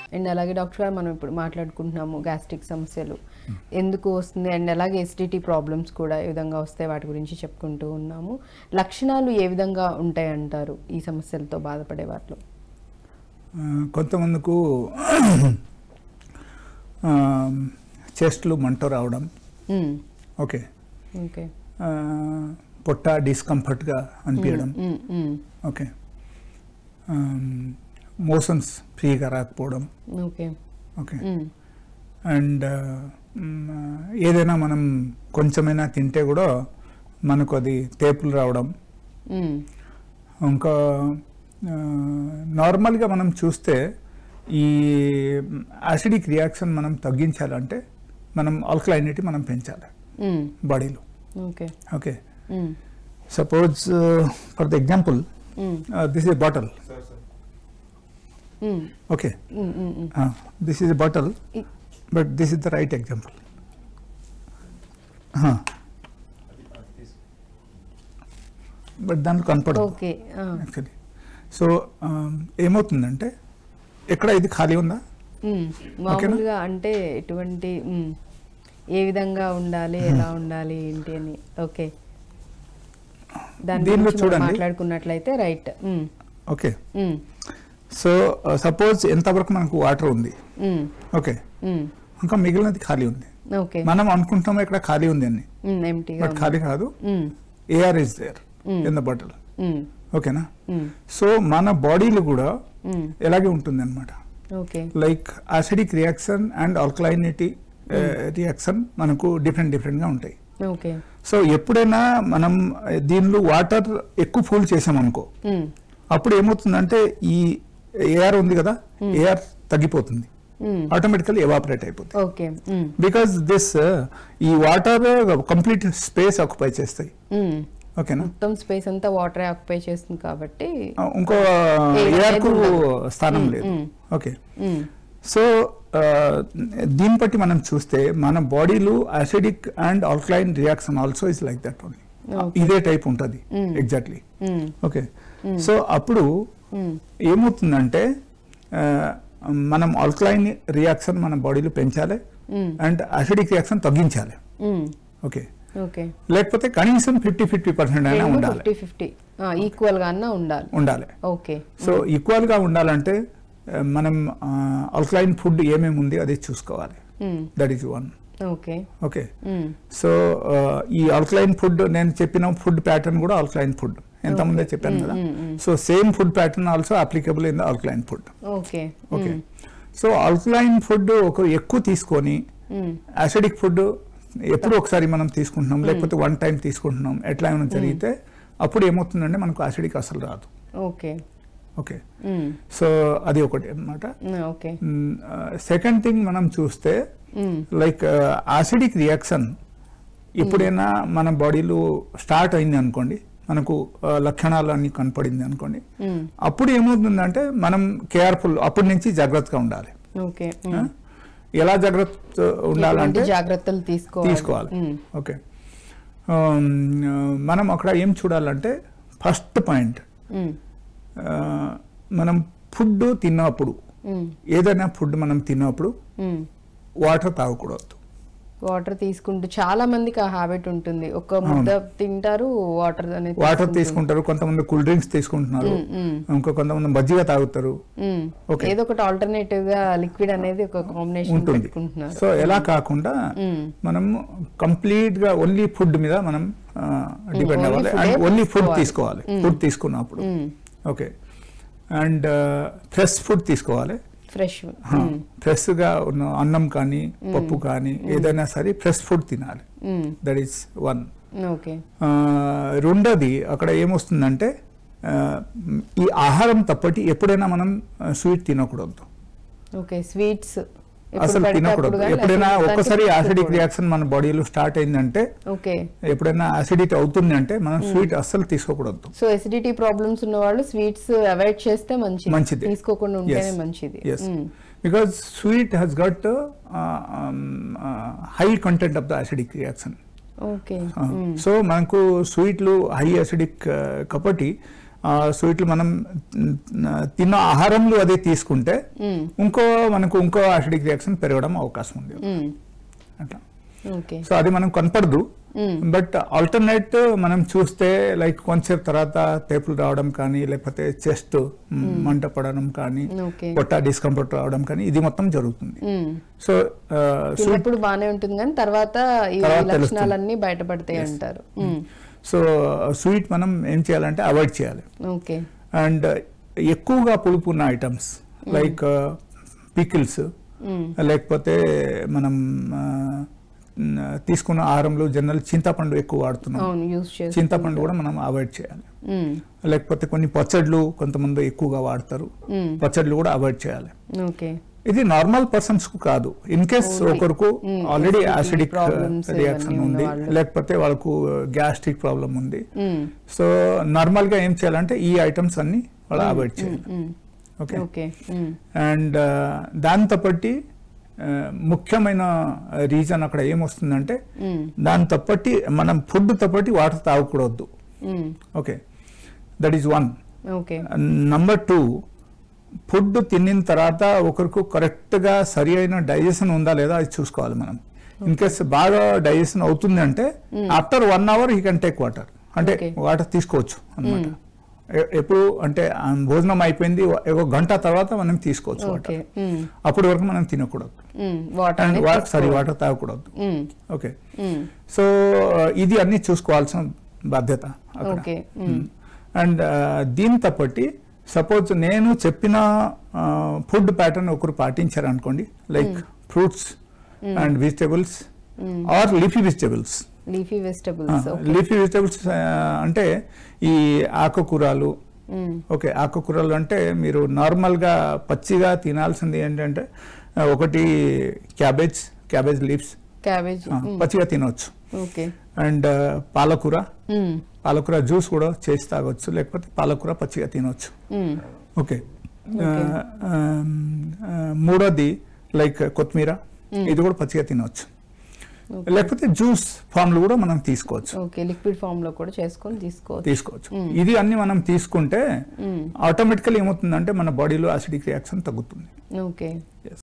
And అలాగే doctor గారు మనం ఇప్పుడు మాట్లాడుకుంటున్నాము గ్యాస్ట్రిక్ సమస్యలు ఎందుకు వస్తుంది అండ్ అలాగే ఎసిడిటీ ప్రాబ్లమ్స్ కూడా ఏ విధంగా వస్తాయి వాటి గురించి చెప్పుకుంటూ ఉన్నాము. లక్షణాలు ఏ విధంగా ఉంటాయి అంటారు ఈ సమస్యలతో బాధపడే వాటిలో? కొంతమందికి చెస్ట్లు మంట రావడం, ఓకే, ఓకే, పొట్ట డిస్కంఫర్ట్గా అనిపించడం, ఓకే, మోషన్స్ ఫ్రీగా రాకపోవడం, ఓకే, ఓకే, అండ్ ఏదైనా మనం కొంచెమైనా తింటే కూడా మనకు అది తేపులు రావడం. ఇంకా నార్మల్గా మనం చూస్తే ఈ యాసిడిక్ రియాక్షన్ మనం తగ్గించాలంటే మనం ఆల్కలైనిటీ మనం పెంచాలి బాడీలో. Okay, okay, suppose for the example this is a bottle. Okay, this is a bottle, but this is the right example. But దాంట్లో కనపడదు యాక్చువల్లీ. సో ఏమవుతుందంటే ఎక్కడ ఇది ఖాళీ ఉందా మామూలుగా, అంటే ఎటువంటి ఏ విధంగా ఉండాలి, ఎలా ఉండాలి ఏంటి అని. ఓకే, దాని గురించి మాట్లాడుకున్నట్లయితే రైట్. ఓకే, సో సపోజ్ ఎంతవరకు మనకు వాటర్ ఉంది, ఓకే, ఇంకా మిగిలినది ఖాళీ ఉంది. మనం అనుకుంటాము ఇక్కడ ఖాళీ ఉంది అని, బట్ ఖాళీ కాదు. Air is there in the bottle, ఓకేనా. సో మన బాడీలో కూడా ఎలాగే ఉంటుంది అనమాట. Like acidic reaction and alkalinity reaction మనకు డిఫరెంట్ గా ఉంటాయి. సో ఎప్పుడైనా మనం దీనిలో వాటర్ ఎక్కువ ఫుల్ చేసామనుకో, అప్పుడు ఏమవుతుందంటే ఈ ఎయిర్ ఉంది కదా, ఎయిర్ తగ్గిపోతుంది, ఆటోమేటికల్లీ ఎవాపరేట్ అయిపోతుంది. బికాస్ దిస్ ఈ వాటర్ కంప్లీట్ స్పేస్ ఆక్యుపై చేస్తాయి, ఓకేనా. మొత్తం స్పేస్ అంతా వాటర్ ఆక్యుపై చేస్తుంది కాబట్టి ఇంకో ఎయిర్ కు స్థానం లేదు. ఓకే, సో దీన్ని బట్టి మనం చూస్తే మన బాడీలో acidic and alkaline reaction also is like that only. ఇదే టైప్ ఉంటుంది ఎగ్జాక్ట్లీ. ఓకే, సో అప్పుడు ఏమవుతుందంటే మనం ఆల్కలైన్ రియాక్షన్ మన బాడీలో పెంచాలి అండ్ యాసిడిక్ రియాక్షన్ తగ్గించాలి. ఓకే, లేకపోతే కనీసం 50% అయినా ఉండాలి, ఈక్వల్ గా ఉండాలి. ఓకే, సో ఈక్వల్ గా ఉండాలంటే మనం ఆల్కలైన్ ఫుడ్ ఏమేమి ఉంది అది చూసుకోవాలి. That is one. Okay, so ఈ ఆల్కలైన్ ఫుడ్ నేను చెప్పిన ఫుడ్ ప్యాటర్న్ కూడా ఆల్కలైన్ ఫుడ్ ఎంతమంది చెప్పాను కదా. So same food pattern also applicable in the alkaline food. Okay, so alkaline food ఒక ఎక్కువ తీసుకొని యాసిడిక్ ఫుడ్ ఎప్పుడు ఒకసారి మనం తీసుకుంటున్నాం, లేకపోతే వన్ టైం తీసుకుంటున్నాం, ఎట్లా ఏమైనా జరిగితే అప్పుడు ఏమవుతుందంటే మనకు యాసిడిక్ అసలు రాదు. ఓకే, సో అది ఒకటి అన్నమాట. సెకండ్ థింగ్ మనం చూస్తే లైక్ యాసిడిక్ రియాక్షన్ ఎప్పుడైనా మన బాడీలో స్టార్ట్ అయింది అనుకోండి, మనకు లక్షణాలు అన్ని కనపడింది అనుకోండి, అప్పుడు ఏమవుతుందంటే మనం కేర్ఫుల్ అప్పటి నుంచి జాగ్రత్తగా ఉండాలి. ఎలా జాగ్రత్త ఉండాలంటే జాగ్రత్తలు తీసుకోవాలి. ఓకే, మనం అక్కడ ఏం చూడాలంటే ఫస్ట్ పాయింట్, మనం ఫుడ్ తిన్నప్పుడు, ఏదైనా ఫుడ్ మనం తిన్నప్పుడు వాటర్ తాగకూడదు. వాటర్ తీసుకుంటూ చాలా మందికి ఆ హ్యాబిట్ ఉంటుంది, ఒక ముద్ద తింటారు వాటర్ తీసుకుంటారు, కొంతమంది కూల్ డ్రింక్స్ తీసుకుంటున్నారు, ఇంకా కొంతమంది మజ్జిగ తాగుతారు. ఏదో ఒకటి ఆల్టర్నేటివ్ గా లిక్విడ్ అనేది ఒక కాంబినేషన్ ఉంటుంది. సో ఎలా కాకుండా మనం కంప్లీట్ గా ఓన్లీ ఫుడ్ మీద మనం డిపెండ్ అవ్వాలి అండ్ ఓన్లీ ఫుడ్ తీసుకోవాలి. ఫుడ్ తీసుకున్నప్పుడు ఓకే, అండ్ ఫ్రెష్ ఫుడ్ తీసుకోవాలి. ఫ్రెష్ గా ఉన్న అన్నం కానీ పప్పు కానీ ఏదైనా సరే ఫ్రెష్ ఫుడ్ తినాలి. That is one. రెండోది అక్కడ ఏమొస్తుందంటే ఈ ఆహారం తప్పటి ఎప్పుడైనా మనం స్వీట్ తినకూడదు. స్వీట్స్ అసలు తినకూడదు. ఎప్పుడైనా ఒక్కసారి యాసిడిక్ రియాక్షన్ మన బాడీలో స్టార్ట్ అయిందంటే, ఎప్పుడైనా యాసిడిటీ అవుతుంది అంటే మనం స్వీట్ అస్సలు తీసుకోకూడదు. సో ఎసిడిటీ ప్రాబ్లమ్స్ ఉన్న వాళ్ళు స్వీట్స్ అవాయిడ్ చేస్తే మంచిది, తీసుకోకుండా ఉంటేనే మంచిది. Because sweet has got high content of the acidic reaction. So మనకు స్వీట్లు హై యాసిడిక్ కాబట్టి స్వీట్లు మనం తిన్న ఆహారంలో అదే తీసుకుంటే మనకు ఇంకో యాసిడిక్ రియాక్షన్ పెరగడం అవకాశం ఉంది అట్లా. సో అది మనం కనపడదు, బట్ ఆల్టర్నేట్ మనం చూస్తే లైక్ కొంచెం తర్వాత తేపులు రావడం కానీ, లేకపోతే చెస్ట్ మంట పడడం కానీ, పొట్ట డిస్కంఫర్ట్ రావడం కానీ, ఇది మొత్తం జరుగుతుంది. సో ఇప్పుడు బాగానే ఉంటుంది కానీ తర్వాత ఈ లక్షణాలన్నీ బయటపడతాయి అంటారు. సో స్వీట్ మనం ఏం చేయాలంటే అవాయిడ్ చేయాలి. అండ్ ఎక్కువగా పులుపు ఉన్న ఐటమ్స్ లైక్ పికిల్స్, లేకపోతే మనం తీసుకున్న ఆహారంలో జనరల్ చింతపండు ఎక్కువ వాడుతున్నాం, చింతపండు కూడా మనం అవాయిడ్ చేయాలి. లేకపోతే కొన్ని పచ్చళ్ళు కొంతమంది ఎక్కువగా వాడతారు, పచ్చళ్ళు కూడా అవాయిడ్ చేయాలి. ఇది నార్మల్ పర్సన్స్ కు కాదు, ఇన్ కేస్ ఒకరికి ఆల్రెడీ యాసిడిక్ రియాక్షన్ ఉంది, లేకపోతే వాళ్ళకు గ్యాస్ట్రిక్ ప్రాబ్లం ఉంది, సో నార్మల్ గా ఏం చేయాలంటే ఈ ఐటమ్స్ అన్ని వాళ్ళు అవాయిడ్ చేయాలి. ఓకే. అండ్ దాంతో పట్టి ముఖ్యమైన రీజన్ అక్కడ ఏమొస్తుందంటే దాంతో పట్టి మనం ఫుడ్ తో పట్టి వాటర్ తాగకూడదు. Okay, that is 1. Number 2, food తిన్న తర్వాత ఒకరికి కరెక్ట్ గా సరి అయిన డైజెషన్ ఉందా లేదా అది చూసుకోవాలి మనం. ఇన్ కేస్ బాగా డైజెషన్ అవుతుంది అంటే after 1 hour he can take water, అంటే వాటర్ తీసుకోవచ్చు అన్నమాట. ఎప్పుడు అంటే భోజనం అయిపోయింది ఒక గంట తర్వాత మనం తీసుకోవచ్చు వాటర్, అప్పటి వరకు మనం తినకూడదు, వాటర్ తాగకూడదు. ఓకే, సో ఇది అన్ని చూసుకోవాల్సిన బాధ్యత అక్కడ. అండ్ దీంతో పట్టి సపోజ్ నేను చెప్పిన ఫుడ్ ప్యాటర్న్ ఒకరు పాటించారు అనుకోండి, like fruits and vegetables or leafy vegetables. Leafy vegetables అంటే ఈ ఆకుకూరలు. ఓకే, ఆకుకూరలు అంటే మీరు నార్మల్ గా పచ్చిగా తినాల్సింది ఏంటంటే ఒకటి క్యాబేజ్ లీవ్స్ పచ్చిగా తినవచ్చు. అండ్ పాలకూర జ్యూస్ కూడా చేసి తాగొచ్చు, లేకపోతే పాలకూర పచ్చిగా తినవచ్చు. ఓకే, మూడోది లైక్ కొత్తిమీర, ఇది కూడా పచ్చిగా తినవచ్చు, లేకపోతే జ్యూస్ ఫామ్ లో కూడా మనం తీసుకోవచ్చు, లిక్విడ్ ఫామ్ లో కూడా తీసుకోవచ్చు. ఇది అన్ని మనం తీసుకుంటే ఆటోమేటికల్ ఏమవుతుందంటే మన బాడీలో యాసిడిక్ రియాక్షన్ తగ్గుతుంది.